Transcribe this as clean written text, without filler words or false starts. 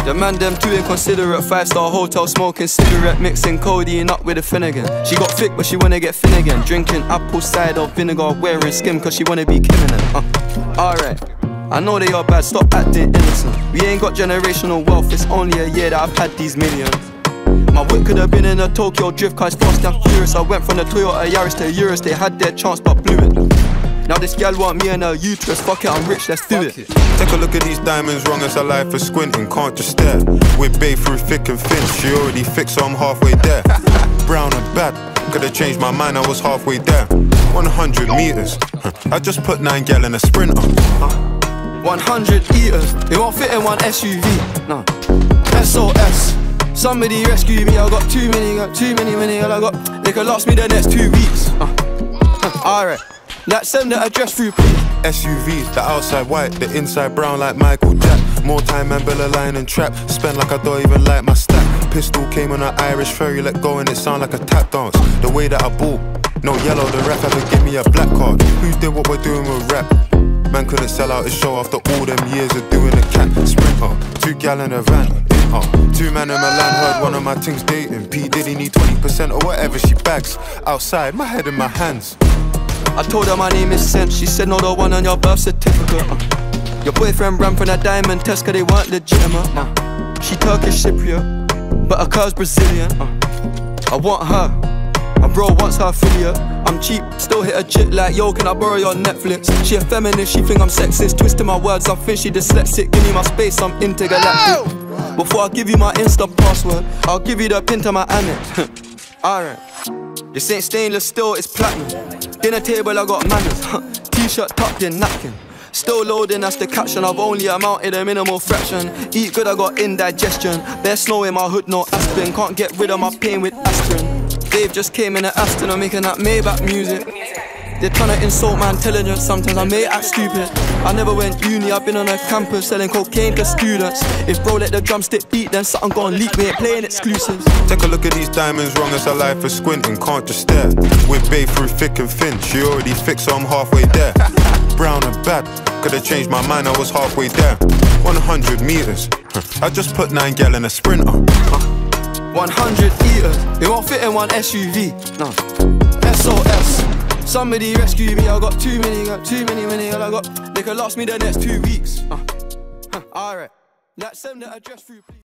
The man them too inconsiderate, 5-star hotel smoking cigarette, mixing codeine up with a Finnegan. She got thick but she wanna get thin again, drinking apple cider vinegar, wearing skim cause she wanna be criminal. Alright, I know they are bad, stop acting innocent. We ain't got generational wealth, it's only a year that I've had these millions. My whip could have been in a Tokyo drift car, it's fast and furious. I went from the Toyota Yaris to Urus, they had their chance but blew it. Now this gal want me and her uterus, fuck it, I'm rich, let's do it. Take a look at these diamonds, wrong as a life for squinting, can't just stare. With bae through thick and thin, she already fixed so I'm halfway there. Brown and bad, could've changed my mind, I was halfway there. 100 meters, I just put 9 gal in a Sprinter. 100 eaters, they won't fit in one SUV, no. SOS, somebody rescue me, I got too many, I got, they could last me the next 2 weeks. Alright, let's send the address through please. SUVs, the outside white, the inside brown like Michael Jack. More time and Bella line and trap, spend like I don't even like my stack. Pistol came on an Irish ferry, let go and it sound like a tap dance. The way that I bought, no yellow, the ref had to give me a black card. Who did what we're doing with rap? Man couldn't sell out his show after all them years of doing a cat Sprinter. 2 gal in a van, 2 man in my land, heard one of my things dating. P Diddy need 20% or whatever she bags. Outside, my head in my hands. I told her my name is Sen, she said no, the one on your birth certificate. Your boyfriend ran from that diamond test cause they weren't legitimate. She Turkish Cypriot, but her cur's Brazilian. I want her, my bro wants her affiliate. I'm cheap, still hit a chick like, yo, can I borrow your Netflix? She a feminist, she think I'm sexist, twisting my words, I think she dyslexic. Give me my space, I'm intergalactic. Before I give you my Insta password, I'll give you the pin to my Amex. Alright, this ain't stainless steel, it's platinum. Dinner table, I got manners. T-shirt tucked in, napkin. Still loading, that's the caption. I've only amounted a minimal fraction. Eat good, I got indigestion. There's snow in my hood, no aspirin. Can't get rid of my pain with aspirin. Dave just came in an Aston, I'm making that Maybach music. They're trying to insult my intelligence, sometimes I may act stupid. I never went uni, I've been on a campus selling cocaine to students. If bro let the drumstick beat, then something gon' leak, we ain't playing exclusives. Take a look at these diamonds, wrong as a life for squinting, can't just stare. With bae through thick and thin, she already fixed so I'm halfway there. Brown and bad, could've changed my mind, I was halfway there. 100 meters, I just put 9 gal in a Sprinter. 100 eaters, they won't fit in one SUV, no. SOS, somebody rescue me, I got too many, I got, they could last me the next 2 weeks. Alright, let's send the address through please.